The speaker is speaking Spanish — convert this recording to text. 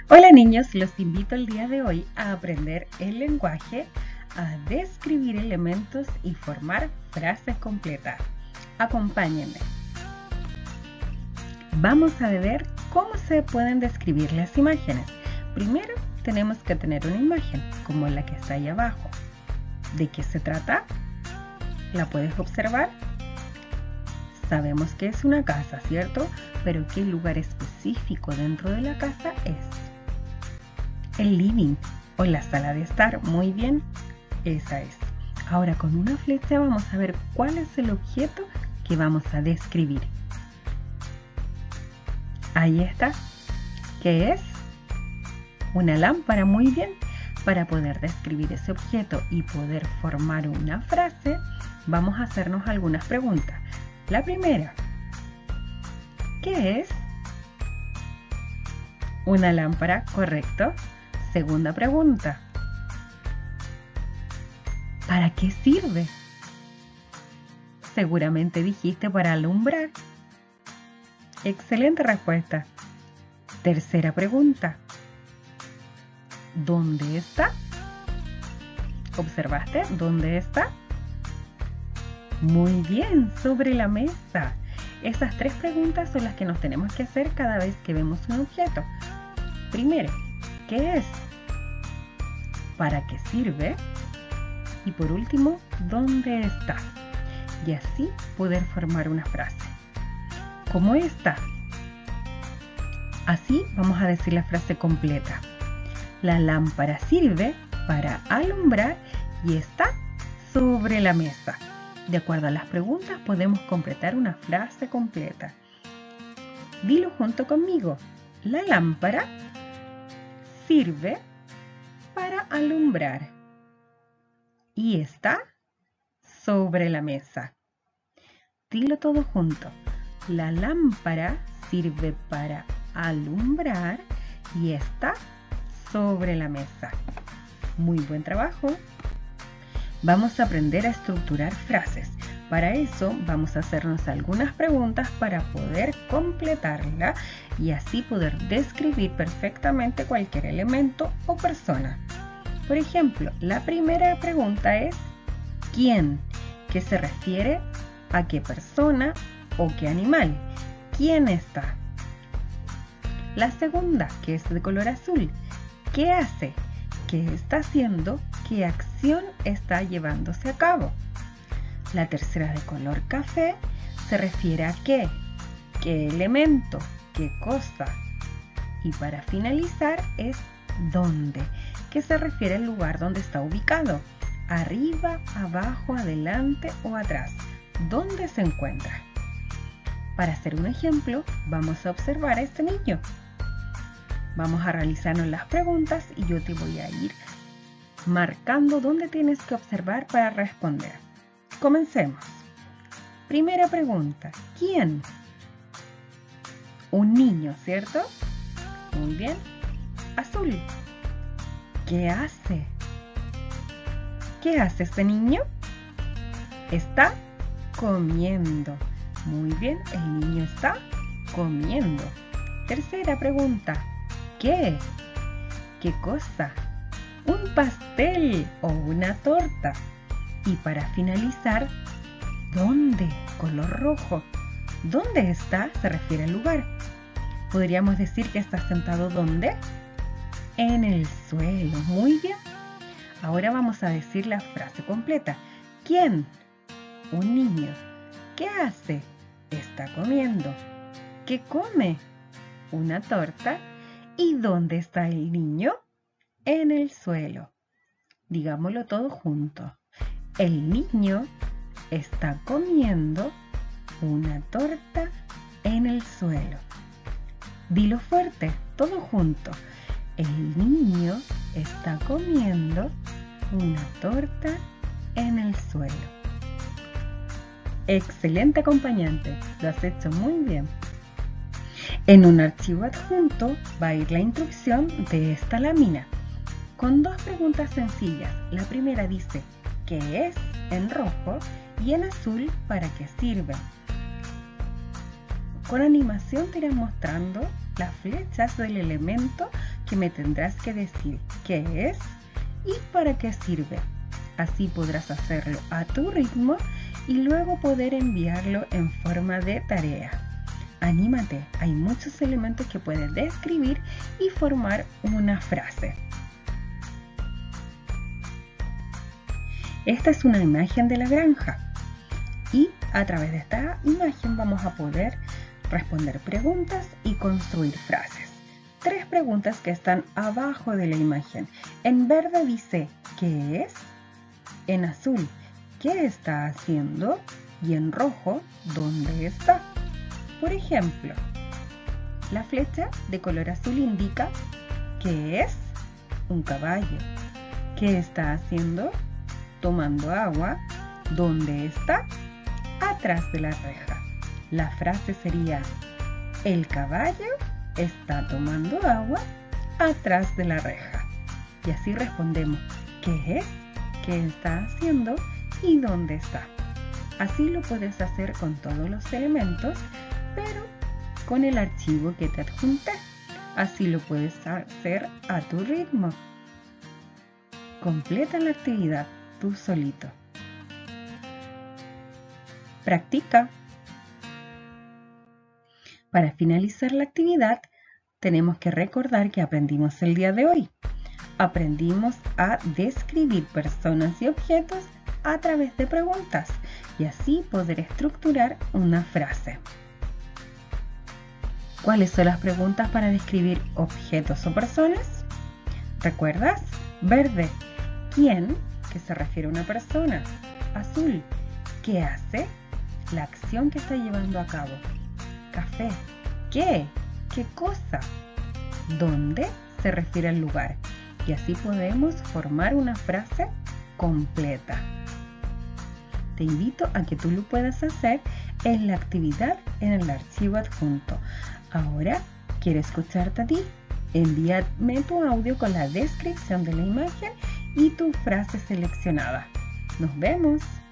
Hola niños, los invito el día de hoy a aprender el lenguaje, a describir elementos y formar frases completas. Acompáñenme. Vamos a ver cómo se pueden describir las imágenes. Primero tenemos que tener una imagen, como la que está ahí abajo. ¿De qué se trata? ¿La puedes observar? Sabemos que es una casa, ¿cierto? Pero ¿qué lugar específico dentro de la casa es? El living o la sala de estar. Muy bien, esa es. Ahora con una flecha vamos a ver cuál es el objeto que vamos a describir. Ahí está. ¿Qué es? Una lámpara. Muy bien. Para poder describir ese objeto y poder formar una frase, vamos a hacernos algunas preguntas. La primera, ¿qué es? Una lámpara, correcto. Segunda pregunta, ¿para qué sirve? Seguramente dijiste para alumbrar. Excelente respuesta. Tercera pregunta, ¿dónde está? ¿Observaste? ¿Dónde está? Muy bien, sobre la mesa. Esas tres preguntas son las que nos tenemos que hacer cada vez que vemos un objeto. Primero, ¿qué es? ¿Para qué sirve? Y por último, ¿dónde está? Y así poder formar una frase. ¿Cómo está? Así vamos a decir la frase completa. La lámpara sirve para alumbrar y está sobre la mesa. De acuerdo a las preguntas podemos completar una frase completa. Dilo junto conmigo. La lámpara sirve para alumbrar y está sobre la mesa. Dilo todo junto. La lámpara sirve para alumbrar y está sobre la mesa. Muy buen trabajo. Vamos a aprender a estructurar frases. Para eso vamos a hacernos algunas preguntas para poder completarla y así poder describir perfectamente cualquier elemento o persona. Por ejemplo, la primera pregunta es ¿quién? ¿Qué se refiere a qué persona o qué animal? ¿Quién está? La segunda, que es de color azul, ¿qué hace? ¿Qué está haciendo? ¿Qué acción está llevándose a cabo? La tercera, de color café, se refiere a qué elemento, qué cosa. Y para finalizar es dónde, que se refiere al lugar donde está ubicado. Arriba, abajo, adelante o atrás. ¿Dónde se encuentra? Para hacer un ejemplo, vamos a observar a este niño. Vamos a realizarnos las preguntas y yo te voy a ir marcando dónde tienes que observar para responder. Comencemos. Primera pregunta. ¿Quién? Un niño, ¿cierto? Muy bien. Azul. ¿Qué hace? ¿Qué hace este niño? Está comiendo. Muy bien, el niño está comiendo. Tercera pregunta. ¿Qué? ¿Qué cosa? Un pastel o una torta. Y para finalizar, ¿dónde? Color rojo. ¿Dónde está? Se refiere al lugar. Podríamos decir que está sentado ¿dónde? En el suelo. Muy bien. Ahora vamos a decir la frase completa. ¿Quién? Un niño. ¿Qué hace? Está comiendo. ¿Qué come? Una torta. ¿Y dónde está el niño? En el suelo. Digámoslo todo junto. El niño está comiendo una torta en el suelo. Dilo fuerte, todo junto. El niño está comiendo una torta en el suelo. Excelente acompañante, lo has hecho muy bien. En un archivo adjunto va a ir la instrucción de esta lámina con dos preguntas sencillas. La primera dice ¿qué es? En rojo y en azul ¿para qué sirve? Con animación te irán mostrando las flechas del elemento que me tendrás que decir qué es y para qué sirve. Así podrás hacerlo a tu ritmo y luego poder enviarlo en forma de tarea. Anímate, hay muchos elementos que puedes describir y formar una frase. Esta es una imagen de la granja y a través de esta imagen vamos a poder responder preguntas y construir frases. 3 preguntas que están abajo de la imagen. En verde dice ¿qué es? En azul ¿qué está haciendo? Y en rojo ¿dónde está? Por ejemplo, la flecha de color azul indica ¿qué es? Un caballo. ¿Qué está haciendo? Tomando agua. ¿Dónde está? Atrás de la reja. La frase sería el caballo está tomando agua atrás de la reja. Y así respondemos ¿qué es? ¿Qué está haciendo? ¿Y dónde está? Así lo puedes hacer con todos los elementos, pero con el archivo que te adjunté. Así lo puedes hacer a tu ritmo. Completa la actividad tú solito. Practica. Para finalizar la actividad, tenemos que recordar que aprendimos el día de hoy. Aprendimos a describir personas y objetos a través de preguntas y así poder estructurar una frase. ¿Cuáles son las preguntas para describir objetos o personas? ¿Recuerdas? Verde, ¿quién? Que se refiere a una persona. Azul, ¿qué hace? La acción que está llevando a cabo. Café, ¿qué? ¿Qué cosa? ¿Dónde? Se refiere al lugar. Y así podemos formar una frase completa. Te invito a que tú lo puedas hacer en la actividad en el archivo adjunto. Ahora quiero escucharte a ti. Envíame tu audio con la descripción de la imagen y tu frase seleccionada. ¡Nos vemos!